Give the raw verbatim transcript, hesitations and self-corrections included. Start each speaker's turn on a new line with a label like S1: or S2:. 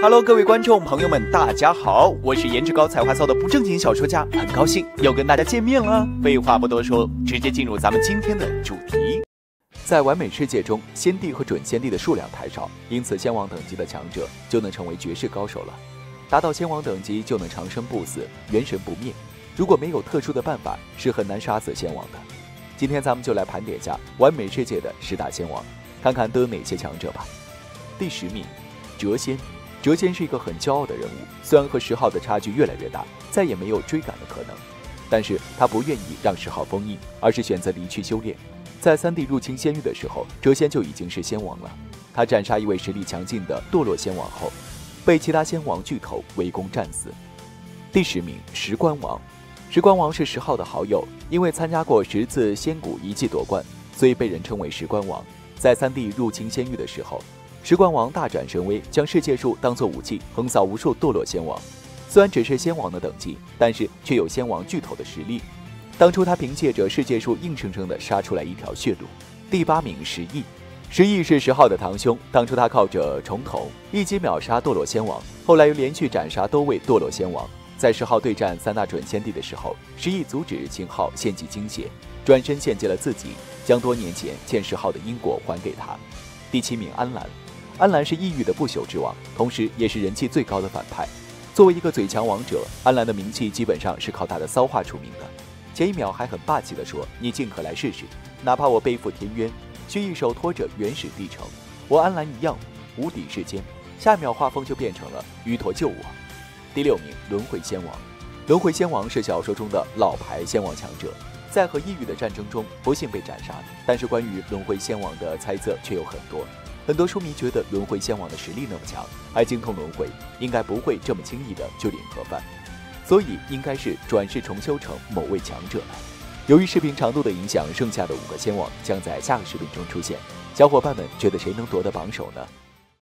S1: Hello， 各位观众朋友们，大家好，我是颜值高、才华骚的不正经小说家，很高兴又跟大家见面了。废话不多说，直接进入咱们今天的主题。在完美世界中，仙帝和准仙帝的数量太少，因此仙王等级的强者就能成为绝世高手了。达到仙王等级就能长生不死、元神不灭，如果没有特殊的办法，是很难杀死仙王的。今天咱们就来盘点下完美世界的十大仙王，看看都有哪些强者吧。第十名，谪仙。谪仙是一个很骄傲的人物，虽然和十号的差距越来越大，再也没有追赶的可能，但是他不愿意让十号封印，而是选择离去修炼。在三帝入侵仙域的时候，谪仙就已经是仙王了。他斩杀一位实力强劲的堕落仙王后，被其他仙王巨头围攻战死。第十名，石棺王。石棺王是十号的好友，因为参加过十次仙古遗迹夺冠，所以被人称为石棺王。在三帝入侵仙域的时候，石棺王大展神威，将世界树当作武器，横扫无数堕落仙王。虽然只是仙王的等级，但是却有仙王巨头的实力。当初他凭借着世界树硬生生地杀出来一条血路。第八名，石毅。石毅是十号的堂兄，当初他靠着重头一击秒杀堕落仙王，后来又连续斩杀多位堕落仙王。在十号对战三大准仙帝的时候，石毅阻止秦昊献祭精血，转身献祭了自己，将多年前欠十号的因果还给他。第七名，安澜。安澜是异域的不朽之王，同时也是人气最高的反派。作为一个最强王者，安澜的名气基本上是靠他的骚话出名的。前一秒还很霸气地说：“你尽可来试试，哪怕我背负天渊，却一手托着原始帝城，我安澜一样无敌世间。”下一秒画风就变成了“鱼陀救我”。第六名，轮回仙王。轮回仙王是小说中的老牌仙王强者，在和异域的战争中不幸被斩杀，但是关于轮回仙王的猜测却有很多。很多书迷觉得轮回仙王的实力那么强，还精通轮回，应该不会这么轻易的就领盒饭，所以应该是转世重修成某位强者了。由于视频长度的影响，剩下的五个仙王将在下个视频中出现，小伙伴们觉得谁能夺得榜首呢？